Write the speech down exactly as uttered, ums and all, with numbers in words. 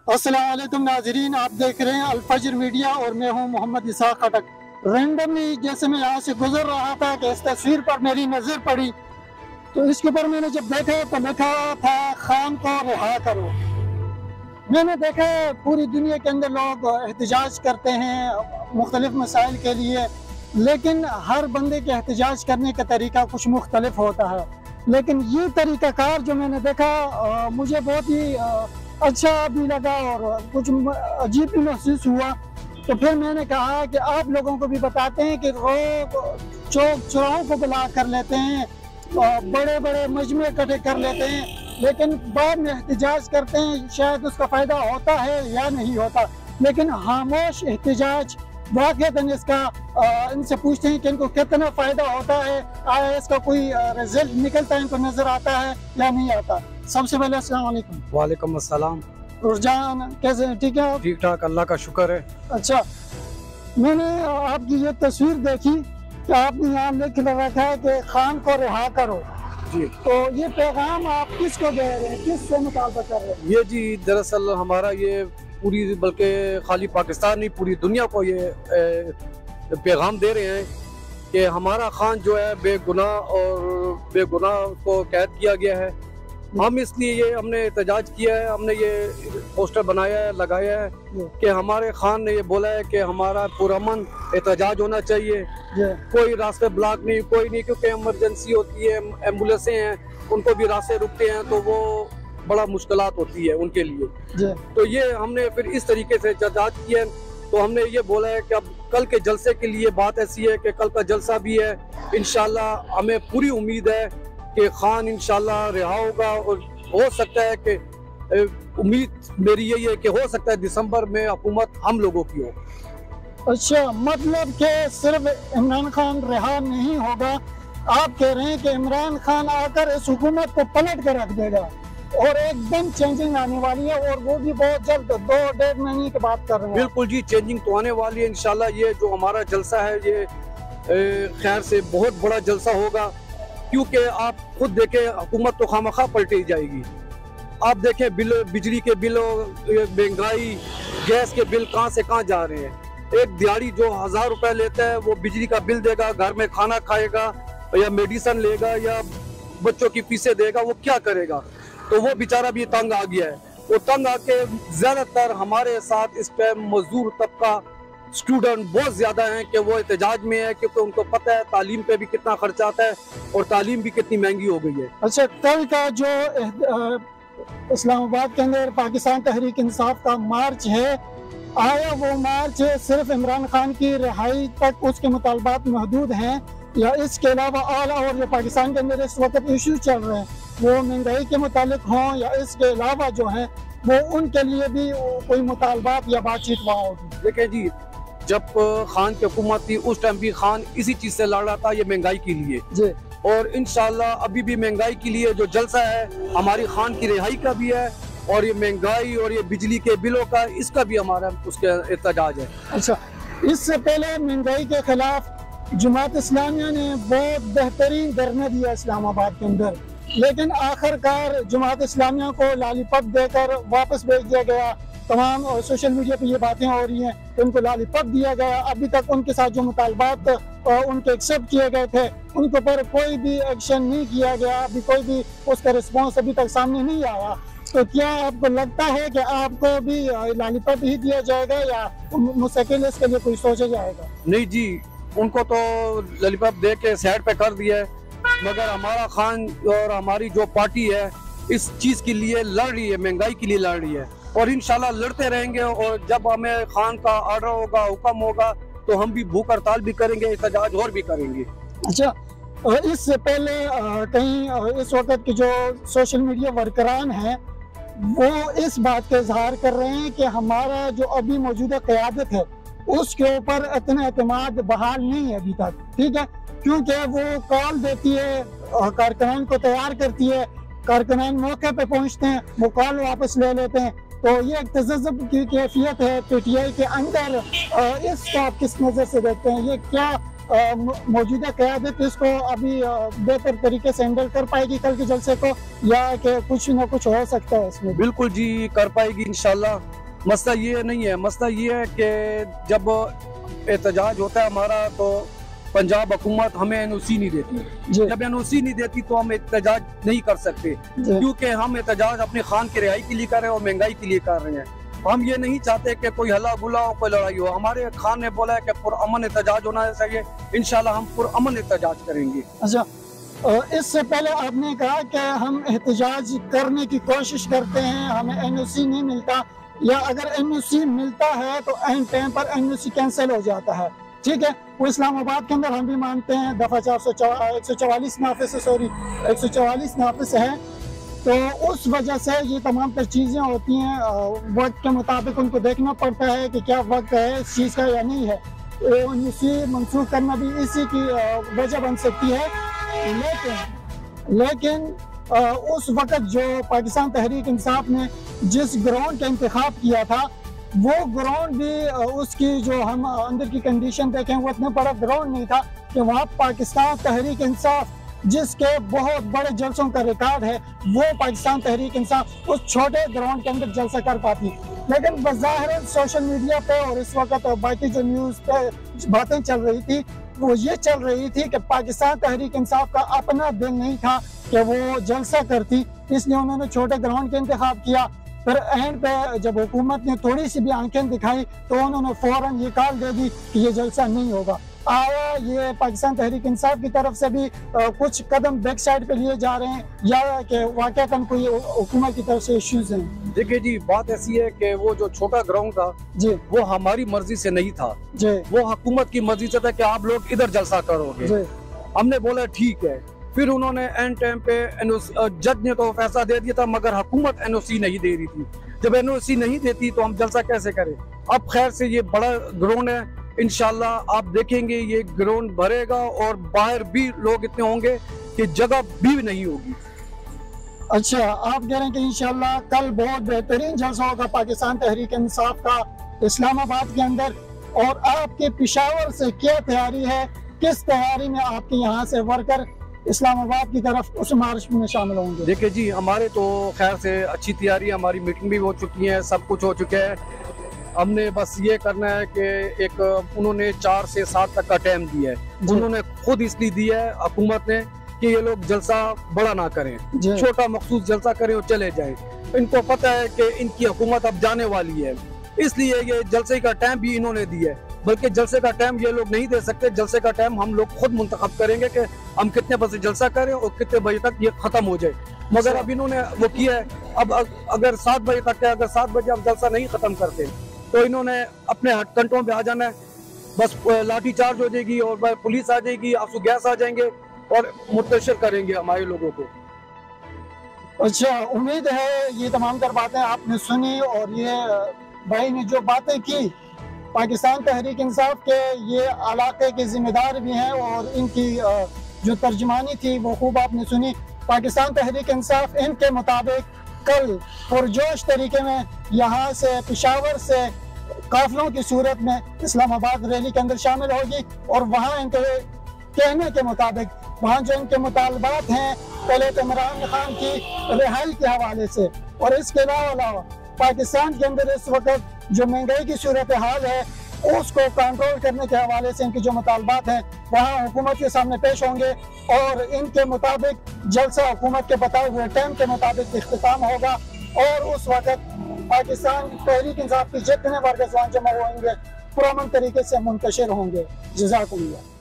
अस्सलाम वालेकुम नाजरीन, आप देख रहे हैं अल-फजर मीडिया और मैं हूं मोहम्मद इसाक खटक। रैंडमली जैसे मैं यहाँ से गुजर रहा था कि इस तस्वीर पर मेरी नज़र पड़ी, तो इसके ऊपर मैंने जब देखा तो लिखा था खान को रिहा करो। मैंने देखा पूरी दुनिया के अंदर लोग एहतजाज करते हैं मुख्तलिफ मसाइल के लिए, लेकिन हर बंदे के एहतजाज करने का तरीका कुछ मुख्तलिफ होता है। लेकिन ये तरीक़ाकार जो मैंने देखा आ, मुझे बहुत ही आ, अच्छा भी लगा और कुछ अजीब भी महसूस हुआ। तो फिर मैंने कहा कि आप लोगों को भी बताते हैं कि लोग चौक चौराहों को बुला कर लेते हैं, बड़े बड़े मजमे इकट्ठे कर लेते हैं, लेकिन बाद में एहतजाज करते हैं। शायद उसका फ़ायदा होता है या नहीं होता, लेकिन खामोश एहतजाज वाक़ई इसका आ, इनसे पूछते हैं कि इनको कितना फ़ायदा होता है, आया इसका कोई रिजल्ट निकलता है, इनको नज़र आता है या नहीं आता। सबसे पहले अस्सलाम वालेकुम। वालेकुम अस्सलाम। रुझान कैसे हैं? ठीक है, ठीक ठाक, अल्लाह का शुक्र है। अच्छा, मैंने आपकी ये तस्वीर देखी कि आपने यहाँ लिख रखा है कि खान को रिहा करो जी। तो ये पैगाम आप किसको दे रहे हैं, किससे मुतालबा कर रहे हैं? ये जी दरअसल हमारा ये पूरी बल्कि खाली पाकिस्तान नहीं पूरी दुनिया को ये ए, पैगाम दे रहे हैं कि हमारा खान जो है बेगुनाह और बेगुनाह को कैद किया गया है। हम इसलिए ये हमने एहतजाज किया है, हमने ये पोस्टर बनाया है, लगाया है कि हमारे खान ने ये बोला है कि हमारा पुरअमन एहतजाज होना चाहिए, कोई रास्ते ब्लॉक नहीं, कोई नहीं, क्योंकि इमरजेंसी होती है, एम्बुलेंसें हैं, उनको भी रास्ते रुकते हैं तो वो बड़ा मुश्किलात होती है उनके लिए। तो ये हमने फिर इस तरीके से एहतजाज किया। तो हमने ये बोला है कि अब कल के जलसे के लिए बात ऐसी है कि कल का जलसा भी है, इंशाल्लाह हमें पूरी उम्मीद है कि खान इंशाल्लाह रिहा होगा और हो सकता है कि उम्मीद मेरी यही है कि हो सकता है दिसंबर में हुकूमत हम लोगों की हो। अच्छा, मतलब कि सिर्फ इमरान खान रिहा नहीं होगा, आप कह रहे हैं कि इमरान खान आकर इस हुकूमत को पलट कर रख देगा और एकदम चेंजिंग आने वाली है, और वो भी बहुत जल्द, दो डेढ़ महीने की बात कर रहे हैं। बिल्कुल जी, चेंजिंग तो आने वाली है इंशाल्लाह। ये जो हमारा जलसा है ये खैर से बहुत बड़ा जलसा होगा, क्योंकि आप खुद देखें हुकूमत तो खामखा पलटी जाएगी। आप देखें बिल, बिजली के बिलों, महंगाई, गैस के बिल कहाँ से कहाँ जा रहे हैं। एक दिहाड़ी जो हजार रुपए लेता है वो बिजली का बिल देगा, घर में खाना खाएगा या मेडिसिन लेगा या बच्चों की फीसें देगा, वो क्या करेगा? तो वो बेचारा भी तंग आ गया है। वो तंग आके ज्यादातर हमारे साथ इस पे मजदूर तबका स्टूडेंट बहुत ज्यादा हैं कि वो एहतजाज में है, क्योंकि उनको पता है तालीम पे भी कितना खर्चा आता है और तालीम भी कितनी महंगी हो गई है। अच्छा, कल का जो इस्लामाबाद के अंदर पाकिस्तान तहरीक इंसाफ का मार्च है, आया वो मार्च सिर्फ इमरान खान की रिहाई तक उसके मुतालबात महदूद हैं, या इसके अलावा आला और जो पाकिस्तान के अंदर इस वक्त इशू चल रहे हैं वो महंगाई के मुतालिक हों या इसके अलावा जो है वो उनके लिए भी कोई मुतालबात या बातचीत वहाँ होगी? देखिए जी, जब खान की हुकूमत थी उस टाइम भी खान इसी चीज से लड़ रहा था, ये महंगाई के लिए जी। और इंशाल्लाह अभी भी महंगाई के लिए जो जलसा है हमारी खान की रिहाई का भी है, और ये महंगाई और ये बिजली के बिलों का, इसका भी हमारा उसके एहतजाज है। अच्छा, इससे पहले महंगाई के खिलाफ जमात इस्लामिया ने बहुत बेहतरीन धरना दिया इस्लामाबाद के अंदर, लेकिन आखिरकार जमात इस्लामिया को लॉलीपॉप देकर वापस भेज दिया गया। तमाम सोशल मीडिया पे ये बातें हो रही हैं कि उनको लॉलीपॉप दिया गया। अभी तक उनके साथ जो मुतालबात उनके एक्सेप्ट किए गए थे उनके ऊपर कोई भी एक्शन नहीं किया गया, अभी कोई भी उसका रिस्पॉन्स अभी तक सामने नहीं आया। तो क्या आपको लगता है कि आपको भी लॉलीपॉप ही दिया जाएगा या मुस्तकिल इसके लिए कोई सोचा जाएगा? नहीं जी, उनको तो लॉलीपॉप दे के साइड पे कर दिया है, मगर हमारा खान और हमारी जो पार्टी है इस चीज के लिए लड़ रही है, महंगाई के लिए लड़ रही है, और इंशाल्लाह लड़ते रहेंगे। और जब हमें खान का ऑर्डर होगा, हुक्म होगा, तो हम भी भूख हड़ताल भी करेंगे, एहतजाज और भी करेंगे। अच्छा, इससे पहले कहीं इस वक्त के जो सोशल मीडिया वर्करान हैं वो इस बात का इजहार कर रहे हैं कि हमारा जो अभी मौजूदा क़यादत है उसके ऊपर इतना एतमाद बहाल नहीं है अभी तक, ठीक है, क्योंकि वो कॉल देती है, कारकुनान को तैयार करती है, कारकुनान मौके पे पहुंचते हैं, वो कॉल वापस ले लेते हैं। तो ये एक तज़ब्ज़ुब की कैफियत है पीटीआई के अंदर, इसको आप किस नज़र से देखते हैं? ये क्या मौजूदा क़यादत इसको अभी बेहतर तरीके से हैंडल कर पाएगी कल के जलसे को, या कि कुछ न कुछ हो सकता है इसमें? बिल्कुल जी कर पाएगी इंशाल्लाह। मसला ये नहीं है, मसला ये है कि जब एहतजाज होता है हमारा तो पंजाब हुकूमत हमें एन ओ सी नहीं देती। जब एन ओ सी नहीं देती तो हम एहतजाज नहीं कर सकते, क्योंकि हम एहतजाज अपने खान की रिहाई के लिए कर रहे हैं और महंगाई के लिए कर रहे हैं। हम ये नहीं चाहते कि कोई हल्ला गुला हो, कोई लड़ाई हो। हमारे खान ने बोला है कि पुरअमन एहतजाज होना चाहिए, इंशाल्लाह हम पुरअमन एहतजाज करेंगे। अच्छा, इससे पहले आपने कहा कि हम एहतजाज करने की कोशिश करते हैं, हमें एन ओ सी नहीं मिलता, या अगर एन ओ सी मिलता है तो एन टाइम पर एन ओ सी कैंसिल हो जाता है। ठीक है, वो इस्लामाबाद के अंदर हम भी मानते हैं दफा चार सौ एक सौ चवालीस नाफिस सॉरी एक सौ चवालीस नाफिस है, तो उस वजह से ये तमाम तर चीज़ें होती हैं। वक्त के मुताबिक उनको देखना पड़ता है कि क्या वक्त है इस चीज़ का या नहीं है। इसी मनसूख करना भी इसी की वजह बन सकती है। लेकिन लेकिन उस वक्त जो पाकिस्तान तहरीक इंसाफ ने जिस ग्राउंड का इंतखाब किया था, वो ग्राउंड भी उसकी जो हम अंदर की कंडीशन देखें वो इतना बड़ा ग्राउंड नहीं था कि वहाँ पाकिस्तान तहरीक इंसाफ जिसके बहुत बड़े जलसों का रिकॉर्ड है, वो पाकिस्तान तहरीक इंसाफ उस छोटे ग्राउंड के अंदर जलसा कर पाती। लेकिन बज़ाहिर सोशल मीडिया पे और इस वक्त बाकी जो न्यूज़ पे बातें चल रही थी वो ये चल रही थी कि पाकिस्तान तहरीक इंसाफ का अपना दिल नहीं था कि वो जलसा करती, इसलिए उन्होंने छोटे ग्राउंड का इंतखाब किया। फिर एंड पे जब हुकूमत ने थोड़ी सी भी आंखें दिखाई तो उन्होंने फौरन ये कॉल दे दी कि ये जलसा नहीं होगा। आया ये पाकिस्तान तहरीक इंसाफ की तरफ से भी आ, कुछ कदम बैक साइड पे लिए जा रहे हैं, या कि वाकई कोई हुकूमत की तरफ से इश्यूज हैं? देखिए जी, बात ऐसी है कि वो जो छोटा ग्राउंड था जी, वो हमारी मर्जी से नहीं था जी, वो हुकूमत की मर्जी से था कि आप लोग इधर जलसा करोगे जी। हमने बोला ठीक है। फिर उन्होंने एंड टाइम पे जज ने तो फैसला दे दिया था, मगर हुकूमत एन ओ सी नहीं दे रही थी। जब एन ओ सी नहीं देती तो हम जलसा कैसे करें? अब खैर से ये बड़ा ग्राउंड है, इंशाल्लाह आप देखेंगे ये ग्राउंड भरेगा और बाहर भी लोग इतने होंगे कि जगह भी नहीं होगी। अच्छा, आप कह रहे हैं कि इंशाल्लाह कल बहुत बेहतरीन जलसा होगा पाकिस्तान तहरीक इंसाफ का इस्लामाबाद के अंदर, और आपके पेशावर से क्या तैयारी है? किस तैयारी में आपके यहाँ से वर्कर इस्लामाबाद की तरफ उस मार्च में शामिल होंगे? देखिए जी, हमारे तो खैर से अच्छी तैयारी है, हमारी मीटिंग भी हो चुकी है, सब कुछ हो चुका है। हमने बस ये करना है कि एक उन्होंने चार से सात तक का टाइम दिया है, उन्होंने खुद इसलिए दिया है हुकूमत ने कि ये लोग जलसा बड़ा ना करें, छोटा मखसूस जलसा करें और चले जाएं। इनको पता है कि इनकी हुकूमत अब जाने वाली है, इसलिए ये जलसे का टाइम भी इन्होंने दिया है। बल्कि जलसे का टाइम ये लोग नहीं दे सकते, जलसे का टाइम हम लोग खुद मुंतखब करेंगे कि हम कितने बजे जलसा करें और कितने बजे तक ये खत्म हो जाए। मगर अब इन्होंने वो किया है, अब अगर सात बजे तक है, अगर सात बजे हम जलसा नहीं खत्म करते तो इन्होंने अपने कंट्रोल पे आ जाना है, बस लाठी चार्ज हो जाएगी और पुलिस आ जाएगी, आंसू गैस आ जाएंगे और मुंतशिर करेंगे हमारे लोगों को। अच्छा, उम्मीद है ये तमाम तर बातें आपने सुनी, और ये भाई ने जो बातें की, पाकिस्तान तहरीक इंसाफ के ये इलाके के जिम्मेदार भी हैं और इनकी जो तर्जमानी थी वो खूब आपने सुनी। पाकिस्तान तहरीक इंसाफ इनके मुताबिक कल पुरजोश तरीके में यहाँ से पेशावर से काफिलों की सूरत में इस्लामाबाद रैली के अंदर शामिल होगी, और वहाँ इनके कहने के मुताबिक वहाँ जो इनके मुतालबात हैं, पहले तो इमरान खान की रिहाई के हवाले से, और इसके अलावा पाकिस्तान के अंदर इस वक्त जो महंगाई की सूरत हाल है उसको कंट्रोल करने के हवाले से इनके जो मुतालबात हैं वहाँ हुकूमत के सामने पेश होंगे, और इनके मुताबिक जलसा हुकूमत के बताए हुए टाइम के मुताबिक इख्तिताम होगा, और उस वक्त पाकिस्तान तहरीक इंसाफ के जितने वर्कर्स वहाँ जमा होंगे पुरअमन तरीके से मुंतशिर होंगे। जज़ाकुमुल्लाह।